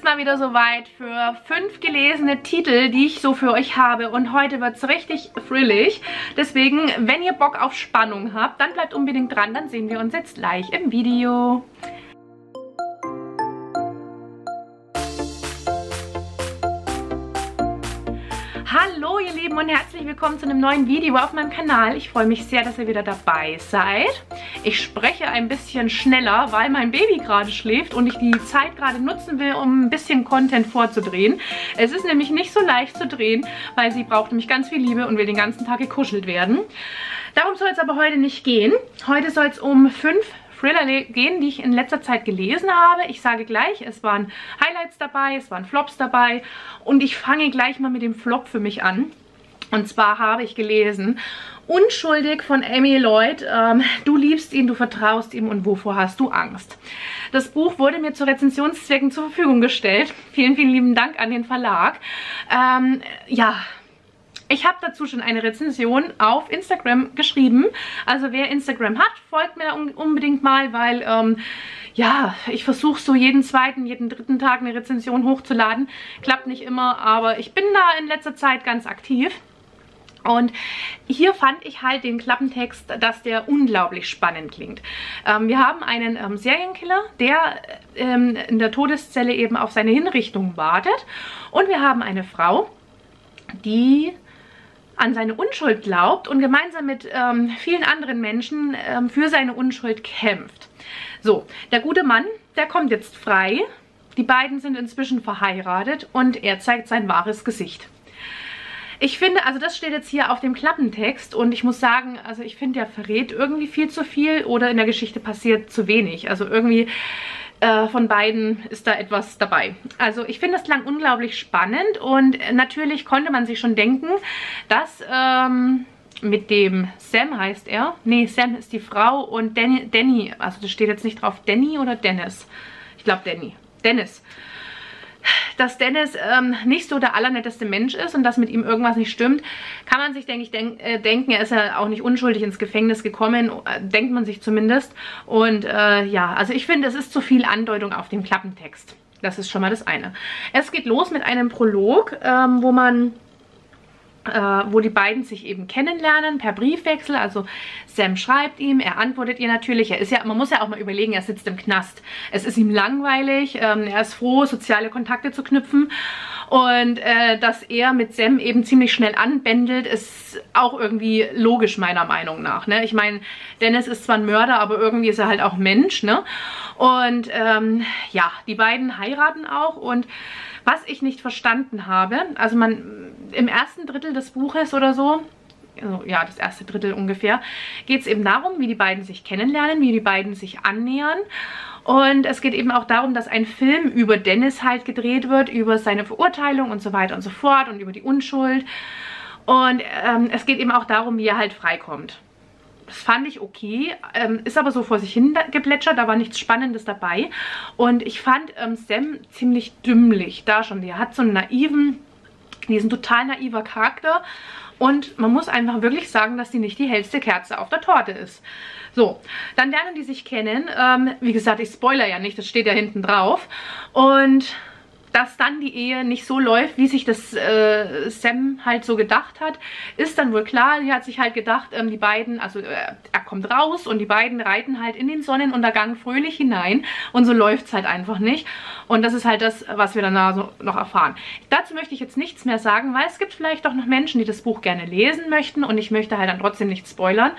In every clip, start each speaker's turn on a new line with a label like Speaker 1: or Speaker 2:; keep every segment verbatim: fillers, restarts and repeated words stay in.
Speaker 1: mal wieder soweit für fünf gelesene Titel, die ich so für euch habe. Und heute wird es richtig thrillig. Deswegen, wenn ihr Bock auf Spannung habt, dann bleibt unbedingt dran. Dann sehen wir uns jetzt gleich im Video. Hallo ihr Lieben und herzlich willkommen zu einem neuen Video auf meinem Kanal. Ich freue mich sehr, dass ihr wieder dabei seid. Ich spreche ein bisschen schneller, weil mein Baby gerade schläft und ich die Zeit gerade nutzen will, um ein bisschen Content vorzudrehen. Es ist nämlich nicht so leicht zu drehen, weil sie braucht nämlich ganz viel Liebe und will den ganzen Tag gekuschelt werden. Darum soll es aber heute nicht gehen. Heute soll es um fünf Thriller gehen, die ich in letzter Zeit gelesen habe. Ich sage gleich, es waren Highlights dabei, es waren Flops dabei und ich fange gleich mal mit dem Flop für mich an. Und zwar habe ich gelesen Unschuldig von Amy Lloyd. Ähm, du liebst ihn, du vertraust ihm und wovor hast du Angst? Das Buch wurde mir zu Rezensionszwecken zur Verfügung gestellt. Vielen, vielen lieben Dank an den Verlag. Ähm, ja... Ich habe dazu schon eine Rezension auf Instagram geschrieben. Also wer Instagram hat, folgt mir da unbedingt mal, weil ähm, ja, ich versuche so jeden zweiten, jeden dritten Tag eine Rezension hochzuladen. Klappt nicht immer, aber ich bin da in letzter Zeit ganz aktiv. Und hier fand ich halt den Klappentext, dass der unglaublich spannend klingt. Ähm, wir haben einen ähm, Serienkiller, der ähm, in der Todeszelle eben auf seine Hinrichtung wartet. Und wir haben eine Frau, die an seine Unschuld glaubt und gemeinsam mit ähm, vielen anderen Menschen ähm, für seine Unschuld kämpft. So, der gute Mann, der kommt jetzt frei. Die beiden sind inzwischen verheiratet und er zeigt sein wahres Gesicht. Ich finde, also das steht jetzt hier auf dem Klappentext und ich muss sagen, also ich finde, der verrät irgendwie viel zu viel oder in der Geschichte passiert zu wenig. Also irgendwie äh, von beiden ist da etwas dabei. Also ich finde, das klang unglaublich spannend und natürlich konnte man sich schon denken, dass ähm, mit dem Sam heißt er, nee, Sam ist die Frau und Danny, Danny, also das steht jetzt nicht drauf, Danny oder Dennis? Ich glaube Danny, Dennis. Dass Dennis ähm, nicht so der allernetteste Mensch ist und dass mit ihm irgendwas nicht stimmt, kann man sich, denke ich, denk, äh, denken. Er ist ja auch nicht unschuldig ins Gefängnis gekommen, äh, denkt man sich zumindest. Und äh, ja, also ich finde, es ist zu viel Andeutung auf dem Klappentext. Das ist schon mal das eine. Es geht los mit einem Prolog, ähm, wo man... Äh, wo die beiden sich eben kennenlernen per Briefwechsel. Also Sam schreibt ihm, er antwortet ihr natürlich. Er ist ja, man muss ja auch mal überlegen, er sitzt im Knast. Es ist ihm langweilig, ähm, er ist froh, soziale Kontakte zu knüpfen. Und äh, dass er mit Sam eben ziemlich schnell anbändelt, ist auch irgendwie logisch meiner Meinung nach. Ne? Ich meine, Dennis ist zwar ein Mörder, aber irgendwie ist er halt auch Mensch. Ne? Und ähm, ja, die beiden heiraten auch und was ich nicht verstanden habe, also man im ersten Drittel des Buches oder so, also ja, das erste Drittel ungefähr, geht es eben darum, wie die beiden sich kennenlernen, wie die beiden sich annähern. Und es geht eben auch darum, dass ein Film über Dennis halt gedreht wird, über seine Verurteilung und so weiter und so fort und über die Unschuld. Und ähm, es geht eben auch darum, wie er halt freikommt. Das fand ich okay, ähm, ist aber so vor sich hin geplätschert, da war nichts Spannendes dabei. Und ich fand ähm, Sam ziemlich dümmlich da schon. Der hat so einen naiven, diesen total naiver Charakter. Und man muss einfach wirklich sagen, dass die nicht die hellste Kerze auf der Torte ist. So, dann lernen die sich kennen. Ähm, wie gesagt, ich spoiler ja nicht, das steht ja hinten drauf. Und dass dann die Ehe nicht so läuft, wie sich das äh, Sam halt so gedacht hat, ist dann wohl klar. Die hat sich halt gedacht, ähm, die beiden, also äh, er kommt raus und die beiden reiten halt in den Sonnenuntergang fröhlich hinein und so läuft es halt einfach nicht. Und das ist halt das, was wir danach so noch erfahren. Dazu möchte ich jetzt nichts mehr sagen, weil es gibt vielleicht doch noch Menschen, die das Buch gerne lesen möchten und ich möchte halt dann trotzdem nicht spoilern.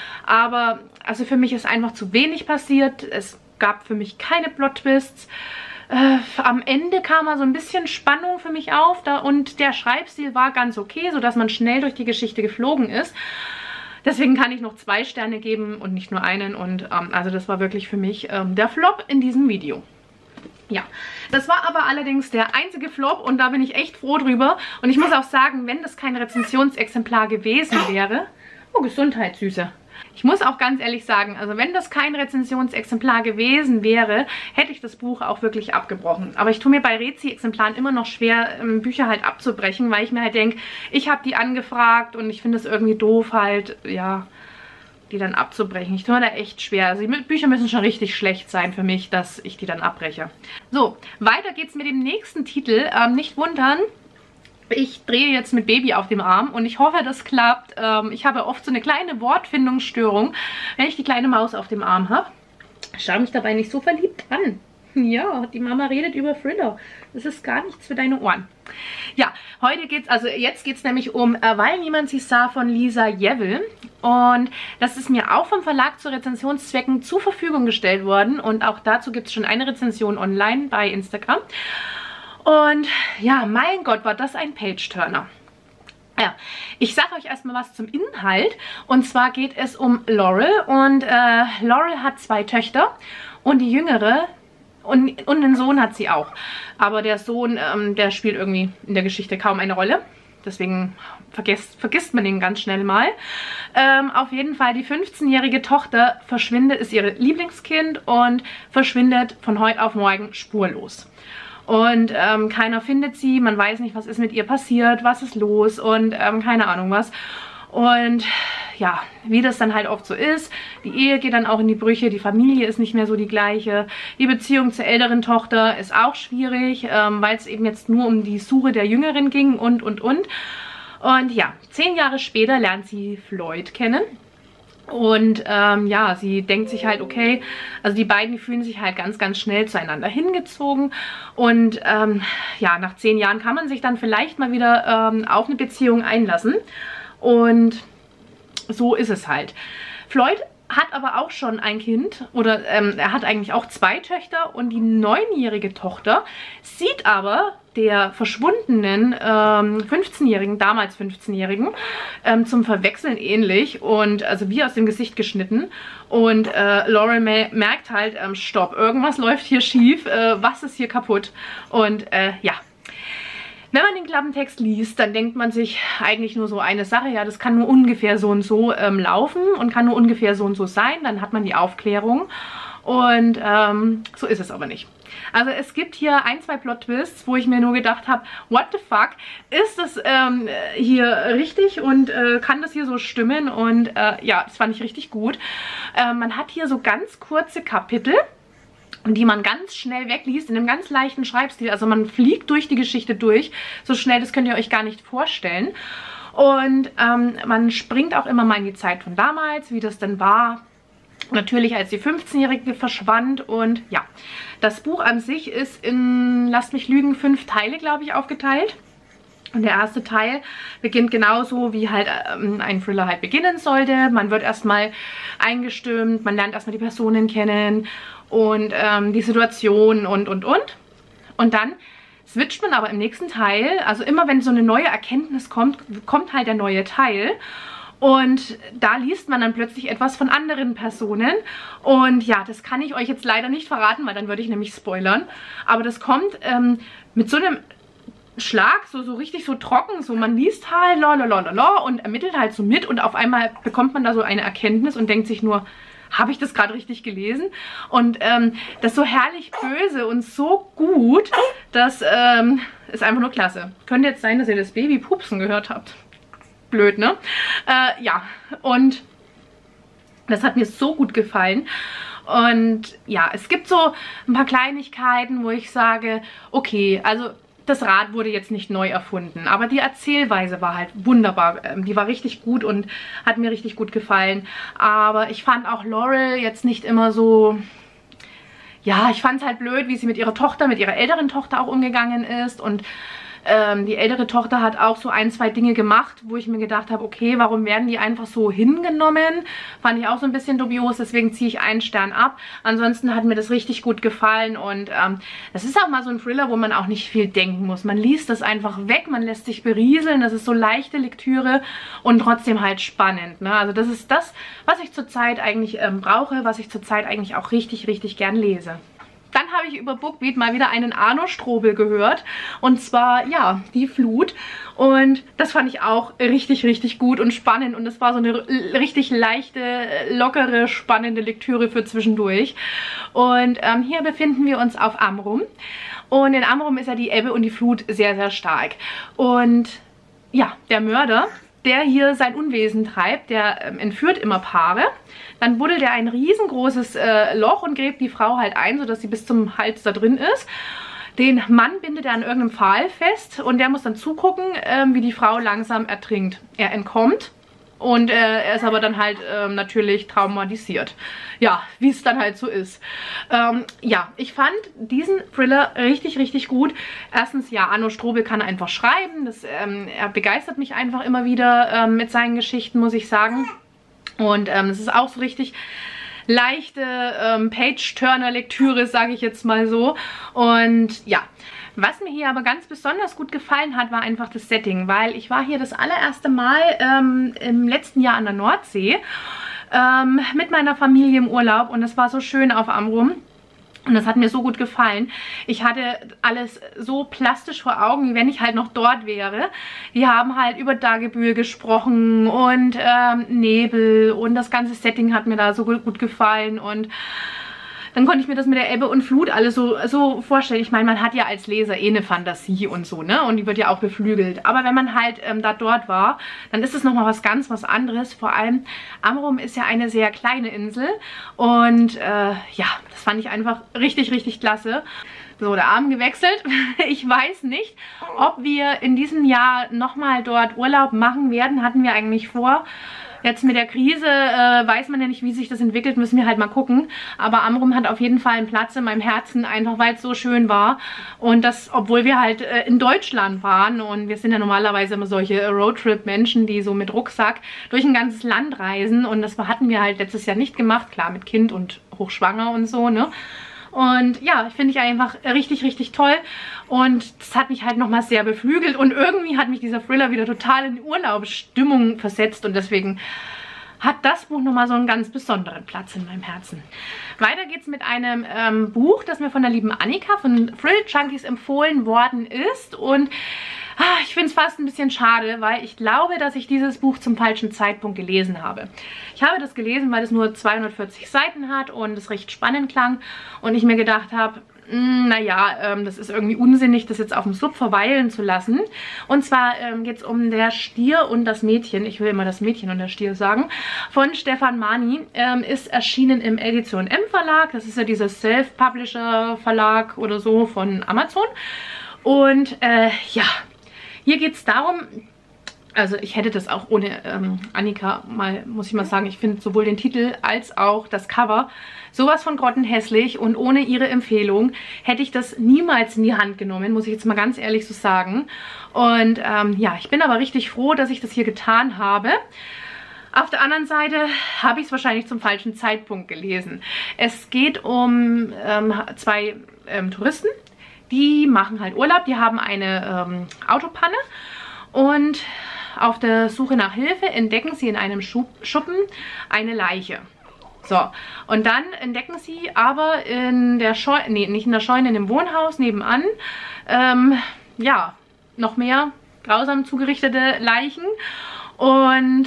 Speaker 1: Aber also für mich ist einfach zu wenig passiert. Es gab für mich keine Plot-Twists. Äh, am Ende kam mal so ein bisschen Spannung für mich auf da, und der Schreibstil war ganz okay, sodass man schnell durch die Geschichte geflogen ist. Deswegen kann ich noch zwei Sterne geben und nicht nur einen. Und ähm, also das war wirklich für mich ähm, der Flop in diesem Video. Ja, das war aber allerdings der einzige Flop und da bin ich echt froh drüber. Und ich muss auch sagen, wenn das kein Rezensionsexemplar gewesen wäre... Oh, Gesundheit, Süße. Ich muss auch ganz ehrlich sagen, also wenn das kein Rezensionsexemplar gewesen wäre, hätte ich das Buch auch wirklich abgebrochen. Aber ich tue mir bei Rezi-Exemplaren immer noch schwer, Bücher halt abzubrechen, weil ich mir halt denke, ich habe die angefragt und ich finde es irgendwie doof halt, ja, die dann abzubrechen. Ich tue mir da echt schwer. Also die Bücher müssen schon richtig schlecht sein für mich, dass ich die dann abbreche. So, weiter geht's mit dem nächsten Titel. Ähm, nicht wundern, ich drehe jetzt mit Baby auf dem Arm und ich hoffe, das klappt. Ähm, ich habe oft so eine kleine Wortfindungsstörung, wenn ich die kleine Maus auf dem Arm habe. Schau mich dabei nicht so verliebt an. Ja, die Mama redet über Thriller. Das ist gar nichts für deine Ohren. Ja, heute geht's, also jetzt geht's nämlich um äh, Weil niemand sie sah von Lisa Jewell. Und das ist mir auch vom Verlag zu Rezensionszwecken zur Verfügung gestellt worden. Und auch dazu gibt es schon eine Rezension online bei Instagram. Und ja, mein Gott, war das ein Page-Turner. Ja, ich sage euch erstmal was zum Inhalt. Und zwar geht es um Laurel. Und äh, Laurel hat zwei Töchter. Und die jüngere... Und, und einen Sohn hat sie auch. Aber der Sohn, ähm, der spielt irgendwie in der Geschichte kaum eine Rolle. Deswegen vergesst, vergisst man den ganz schnell mal. Ähm, auf jeden Fall, die fünfzehnjährige Tochter verschwindet, ist ihr Lieblingskind und verschwindet von heute auf morgen spurlos. Und ähm, keiner findet sie, man weiß nicht, was ist mit ihr passiert, was ist los und ähm, keine Ahnung was. Und ja, wie das dann halt oft so ist, die Ehe geht dann auch in die Brüche, die Familie ist nicht mehr so die gleiche, die Beziehung zur älteren Tochter ist auch schwierig, ähm, weil es eben jetzt nur um die Suche der Jüngeren ging und, und, und. Und ja, zehn Jahre später lernt sie Floyd kennen. Und ähm, ja, sie denkt sich halt, okay, also die beiden, die fühlen sich halt ganz, ganz schnell zueinander hingezogen. Und ähm, ja, nach zehn Jahren kann man sich dann vielleicht mal wieder ähm, auf eine Beziehung einlassen. Und so ist es halt. Floyd hat aber auch schon ein Kind, oder ähm, er hat eigentlich auch zwei Töchter und die neunjährige Tochter sieht aber der verschwundenen ähm, fünfzehnjährigen, damals fünfzehnjährigen, ähm, zum Verwechseln ähnlich und also wie aus dem Gesicht geschnitten. Und äh, Laurel merkt halt, ähm, stopp, irgendwas läuft hier schief, äh, was ist hier kaputt? Und äh, ja. Wenn man den Klappentext liest, dann denkt man sich eigentlich nur so eine Sache, ja, das kann nur ungefähr so und so ähm, laufen und kann nur ungefähr so und so sein, dann hat man die Aufklärung und ähm, so ist es aber nicht. Also es gibt hier ein, zwei Plot-Twists, wo ich mir nur gedacht habe, what the fuck, ist das ähm, hier richtig und äh, kann das hier so stimmen? Und äh, ja, das fand ich richtig gut. Äh, man hat hier so ganz kurze Kapitel, die man ganz schnell wegliest, in einem ganz leichten Schreibstil. Also man fliegt durch die Geschichte durch. So schnell, das könnt ihr euch gar nicht vorstellen. Und ähm, man springt auch immer mal in die Zeit von damals, wie das denn war. Natürlich, als die fünfzehnjährige verschwand. Und ja, das Buch an sich ist in, lasst mich lügen, fünf Teile, glaube ich, aufgeteilt. Und der erste Teil beginnt genauso, wie halt ähm, ein Thriller halt beginnen sollte. Man wird erstmal eingestimmt, man lernt erstmal die Personen kennen und ähm, die Situation und, und, und. Und dann switcht man aber im nächsten Teil, also immer wenn so eine neue Erkenntnis kommt, kommt halt der neue Teil. Und da liest man dann plötzlich etwas von anderen Personen. Und ja, das kann ich euch jetzt leider nicht verraten, weil dann würde ich nämlich spoilern. Aber das kommt ähm, mit so einem Schlag, so, so richtig so trocken, so man liest halt lalalala und ermittelt halt so mit und auf einmal bekommt man da so eine Erkenntnis und denkt sich nur, habe ich das gerade richtig gelesen? Und ähm, das ist so herrlich böse und so gut, das ähm, ist einfach nur klasse. Könnte jetzt sein, dass ihr das Baby pupsen gehört habt. Blöd, ne? Äh, ja, und das hat mir so gut gefallen. Und ja, es gibt so ein paar Kleinigkeiten, wo ich sage, okay, also das Rad wurde jetzt nicht neu erfunden, aber die Erzählweise war halt wunderbar. Die war richtig gut und hat mir richtig gut gefallen. Aber ich fand auch Laurel jetzt nicht immer so... Ja, ich fand es halt blöd, wie sie mit ihrer Tochter, mit ihrer älteren Tochter auch umgegangen ist. Und ähm, die ältere Tochter hat auch so ein, zwei Dinge gemacht, wo ich mir gedacht habe, okay, warum werden die einfach so hingenommen? Fand ich auch so ein bisschen dubios, deswegen ziehe ich einen Stern ab. Ansonsten hat mir das richtig gut gefallen und ähm, das ist auch mal so ein Thriller, wo man auch nicht viel denken muss. Man liest das einfach weg, man lässt sich berieseln, das ist so leichte Lektüre und trotzdem halt spannend, ne? Also das ist das, was ich zurzeit eigentlich ähm, brauche, was ich zurzeit eigentlich auch richtig, richtig gern lese. Dann habe ich über Bookbeat mal wieder einen Arno Strobel gehört. Und zwar, ja, Die Flut. Und das fand ich auch richtig, richtig gut und spannend. Und es war so eine richtig leichte, lockere, spannende Lektüre für zwischendurch. Und ähm, hier befinden wir uns auf Amrum. Und in Amrum ist ja die Ebbe und die Flut sehr, sehr stark. Und ja, der Mörder der hier sein Unwesen treibt. Der ähm, entführt immer Paare. Dann buddelt er ein riesengroßes äh, Loch und gräbt die Frau halt ein, sodass sie bis zum Hals da drin ist. Den Mann bindet er an irgendeinem Pfahl fest und der muss dann zugucken, ähm, wie die Frau langsam ertrinkt. Er entkommt und äh, er ist aber dann halt ähm, natürlich traumatisiert. Ja, wie es dann halt so ist. Ähm, ja, ich fand diesen Thriller richtig, richtig gut. Erstens, ja, Arno Strobel kann einfach schreiben. Das, ähm, er begeistert mich einfach immer wieder ähm, mit seinen Geschichten, muss ich sagen. Und ähm, es ist auch so richtig leichte ähm, Page-Turner-Lektüre, sage ich jetzt mal so. Und ja, was mir hier aber ganz besonders gut gefallen hat, war einfach das Setting, weil ich war hier das allererste Mal ähm, im letzten Jahr an der Nordsee ähm, mit meiner Familie im Urlaub und es war so schön auf Amrum. Und das hat mir so gut gefallen. Ich hatte alles so plastisch vor Augen, wie wenn ich halt noch dort wäre. Die haben halt über Dagebühl gesprochen und ähm, Nebel und das ganze Setting hat mir da so gut gefallen. Und dann konnte ich mir das mit der Ebbe und Flut alles so, so vorstellen. Ich meine, man hat ja als Leser eh eine Fantasie und so, ne? Und die wird ja auch beflügelt. Aber wenn man halt ähm, da dort war, dann ist es nochmal was ganz was anderes. Vor allem, Amrum ist ja eine sehr kleine Insel. Und äh, ja, das fand ich einfach richtig, richtig klasse. So, der Arm gewechselt. Ich weiß nicht, ob wir in diesem Jahr nochmal dort Urlaub machen werden. Hatten wir eigentlich vor. Jetzt mit der Krise äh, weiß man ja nicht, wie sich das entwickelt, müssen wir halt mal gucken. Aber Amrum hat auf jeden Fall einen Platz in meinem Herzen, einfach weil es so schön war. Und das, obwohl wir halt äh, in Deutschland waren und wir sind ja normalerweise immer solche Roadtrip-Menschen, die so mit Rucksack durch ein ganzes Land reisen. Und das hatten wir halt letztes Jahr nicht gemacht, klar mit Kind und hochschwanger und so, ne? Und ja, finde ich einfach richtig, richtig toll. Und das hat mich halt nochmal sehr beflügelt. Und irgendwie hat mich dieser Thriller wieder total in die Urlaubsstimmung versetzt. Und deswegen hat das Buch nochmal so einen ganz besonderen Platz in meinem Herzen. Weiter geht's mit einem ähm, Buch, das mir von der lieben Annika von Thrill Junkies empfohlen worden ist. Und ah, ich finde es fast ein bisschen schade, weil ich glaube, dass ich dieses Buch zum falschen Zeitpunkt gelesen habe. Ich habe das gelesen, weil es nur zweihundertvierzig Seiten hat und es recht spannend klang. Und ich mir gedacht habe, naja, ähm, das ist irgendwie unsinnig, das jetzt auf dem Sub verweilen zu lassen. Und zwar ähm, geht es um Der Stier und das Mädchen. Ich will immer das Mädchen und der Stier sagen. Von Stefan Mani. Ähm, ist erschienen im Edition M Verlag. Das ist ja dieser Self-Publisher Verlag oder so von Amazon. Und äh, ja, hier geht es darum... Also ich hätte das auch ohne ähm, Annika mal, muss ich mal sagen, ich finde sowohl den Titel als auch das Cover sowas von grottenhässlich und ohne ihre Empfehlung hätte ich das niemals in die Hand genommen, muss ich jetzt mal ganz ehrlich so sagen. Und ähm, ja, ich bin aber richtig froh, dass ich das hier getan habe. Auf der anderen Seite habe ich es wahrscheinlich zum falschen Zeitpunkt gelesen. Es geht um ähm, zwei ähm, Touristen, die machen halt Urlaub, die haben eine ähm, Autopanne und auf der Suche nach Hilfe entdecken sie in einem Schuppen eine Leiche. So, und dann entdecken sie aber in der Scheune, nee, nicht in der Scheune, in dem Wohnhaus nebenan, ähm, ja, noch mehr grausam zugerichtete Leichen und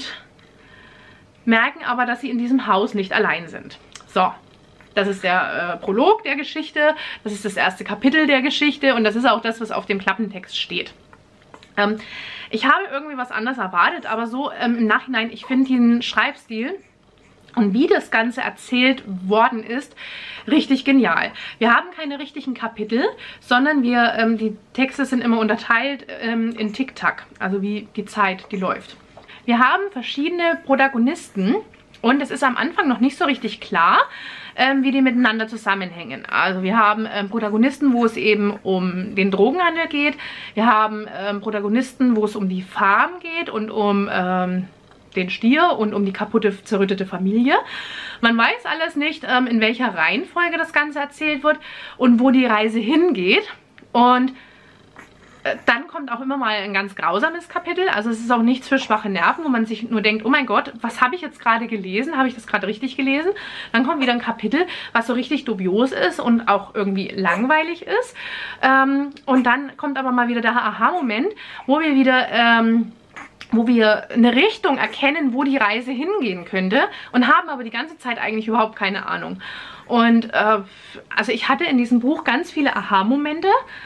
Speaker 1: merken aber, dass sie in diesem Haus nicht allein sind. So, das ist der äh, Prolog der Geschichte, das ist das erste Kapitel der Geschichte und das ist auch das, was auf dem Klappentext steht. Ähm, ich habe irgendwie was anderes erwartet, aber so ähm, im Nachhinein, ich finde den Schreibstil und wie das Ganze erzählt worden ist, richtig genial. Wir haben keine richtigen Kapitel, sondern wir, ähm, die Texte sind immer unterteilt ähm, in Tick-Tack, also wie die Zeit, die läuft. Wir haben verschiedene Protagonisten und es ist am Anfang noch nicht so richtig klar, ähm, wie die miteinander zusammenhängen. Also wir haben ähm, Protagonisten, wo es eben um den Drogenhandel geht. Wir haben ähm, Protagonisten, wo es um die Farm geht und um ähm, den Stier und um die kaputte, zerrüttete Familie. Man weiß alles nicht, ähm, in welcher Reihenfolge das Ganze erzählt wird und wo die Reise hingeht. Und dann kommt auch immer mal ein ganz grausames Kapitel. Also es ist auch nichts für schwache Nerven, wo man sich nur denkt, oh mein Gott, was habe ich jetzt gerade gelesen? Habe ich das gerade richtig gelesen? Dann kommt wieder ein Kapitel, was so richtig dubios ist und auch irgendwie langweilig ist. Ähm, und dann kommt aber mal wieder der Aha-Moment, wo wir wieder... Ähm, wo wir eine Richtung erkennen, wo die Reise hingehen könnte und haben aber die ganze Zeit eigentlich überhaupt keine Ahnung. Und äh, also ich hatte in diesem Buch ganz viele Aha-Momente,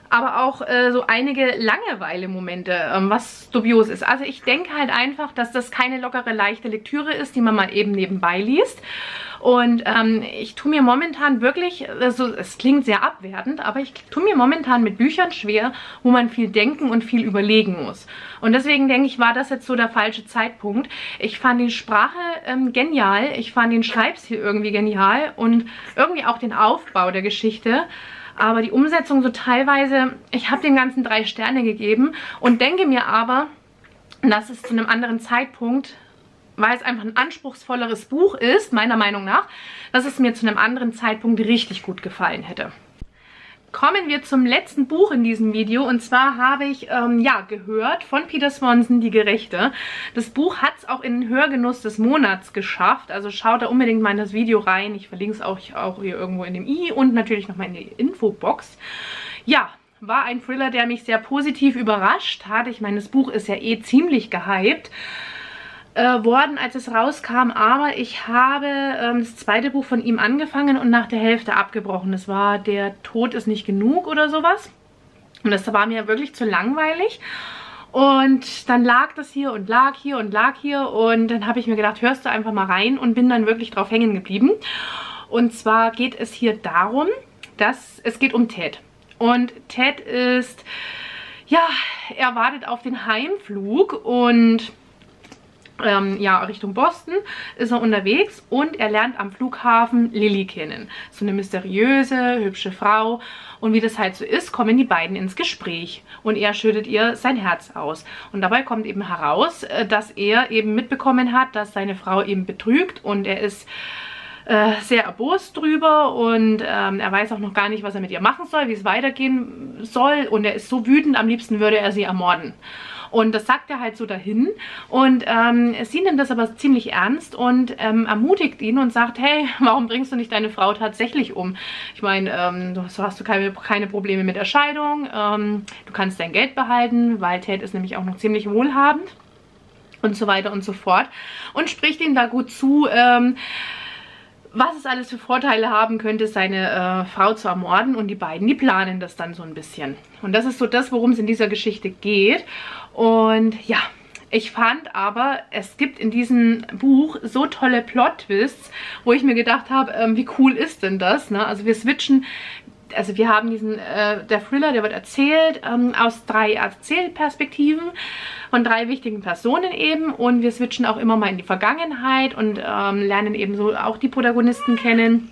Speaker 1: aber auch äh, so einige Langeweile-Momente, ähm, was dubios ist. Also ich denke halt einfach, dass das keine lockere, leichte Lektüre ist, die man mal eben nebenbei liest. Und ähm, ich tue mir momentan wirklich, also es klingt sehr abwertend, aber ich tue mir momentan mit Büchern schwer, wo man viel denken und viel überlegen muss. Und deswegen denke ich, war das jetzt so der falsche Zeitpunkt. Ich fand die Sprache ähm, genial, ich fand den Schreibstil irgendwie genial und irgendwie auch den Aufbau der Geschichte. Aber die Umsetzung so teilweise, ich habe dem Ganzen drei Sterne gegeben und denke mir aber, dass es zu einem anderen Zeitpunkt, weil es einfach ein anspruchsvolleres Buch ist, meiner Meinung nach, dass es mir zu einem anderen Zeitpunkt richtig gut gefallen hätte. Kommen wir zum letzten Buch in diesem Video und zwar habe ich ähm, ja gehört von Peter Swanson, Die Gerechte. Das Buch hat es auch in den Hörgenuss des Monats geschafft, also schaut da unbedingt mal in das Video rein. Ich verlinke es auch, auch hier irgendwo in dem i und natürlich nochmal in die Infobox. Ja, war ein Thriller, der mich sehr positiv überrascht hat. Ich meine, das Buch ist ja eh ziemlich gehypt worden, als es rauskam, aber ich habe ähm, das zweite Buch von ihm angefangen und nach der Hälfte abgebrochen. Das war Der Tod ist nicht genug oder sowas. Und das war mir wirklich zu langweilig. Und dann lag das hier und lag hier und lag hier und dann habe ich mir gedacht, hörst du einfach mal rein und bin dann wirklich drauf hängen geblieben. Und zwar geht es hier darum, dass es geht um Ted. Und Ted ist, ja, er wartet auf den Heimflug und Ähm, ja, Richtung Boston ist er unterwegs und er lernt am Flughafen Lily kennen. So eine mysteriöse, hübsche Frau. Und wie das halt so ist, kommen die beiden ins Gespräch. Und er schüttet ihr sein Herz aus. Und dabei kommt eben heraus, dass er eben mitbekommen hat, dass seine Frau eben betrügt. Und er ist äh, sehr erbost drüber. Und ähm, er weiß auch noch gar nicht, was er mit ihr machen soll, wie es weitergehen soll. Und er ist so wütend, am liebsten würde er sie ermorden. Und das sagt er halt so dahin und ähm, sie nimmt das aber ziemlich ernst und ähm, ermutigt ihn und sagt, hey, warum bringst du nicht deine Frau tatsächlich um? Ich meine, ähm, du hast, hast du keine, keine Probleme mit der Scheidung, ähm, du kannst dein Geld behalten, weil Ted ist nämlich auch noch ziemlich wohlhabend und so weiter und so fort. Und spricht ihm da gut zu, ähm, was es alles für Vorteile haben könnte, seine äh, Frau zu ermorden, und die beiden, die planen das dann so ein bisschen. Und das ist so das, worum es in dieser Geschichte geht. Und ja, ich fand aber, es gibt in diesem Buch so tolle Plot-Twists, wo ich mir gedacht habe, ähm, wie cool ist denn das? Ne? Also wir switchen, also wir haben diesen, äh, der Thriller, der wird erzählt ähm, aus drei Erzählperspektiven von drei wichtigen Personen eben, und wir switchen auch immer mal in die Vergangenheit und ähm, lernen eben so auch die Protagonisten kennen.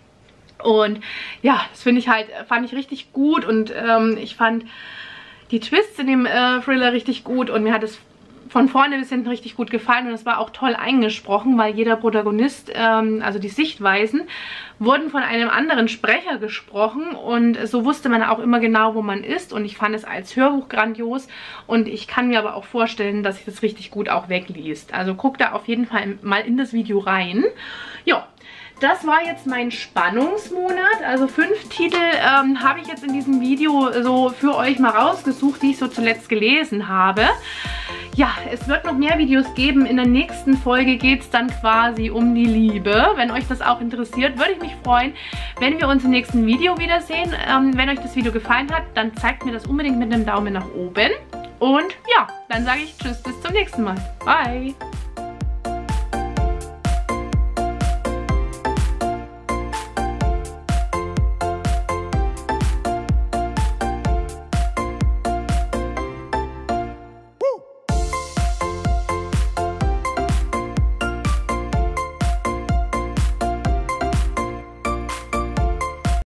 Speaker 1: Und ja, das finde ich halt, fand ich richtig gut, und ähm, ich fand die Twists in dem äh, Thriller richtig gut und mir hat es von vorne bis hinten richtig gut gefallen, und es war auch toll eingesprochen, weil jeder Protagonist, ähm, also die Sichtweisen, wurden von einem anderen Sprecher gesprochen, und so wusste man auch immer genau, wo man ist, und ich fand es als Hörbuch grandios, und ich kann mir aber auch vorstellen, dass sich das richtig gut auch wegliest. Also guckt da auf jeden Fall mal in das Video rein. Ja. Das war jetzt mein Spannungsmonat, also fünf Titel ähm, habe ich jetzt in diesem Video so für euch mal rausgesucht, die ich so zuletzt gelesen habe. Ja, es wird noch mehr Videos geben. In der nächsten Folge geht es dann quasi um die Liebe. Wenn euch das auch interessiert, würde ich mich freuen, wenn wir uns im nächsten Video wiedersehen. Ähm, wenn euch das Video gefallen hat, dann zeigt mir das unbedingt mit einem Daumen nach oben. Und ja, dann sage ich Tschüss, bis zum nächsten Mal. Bye!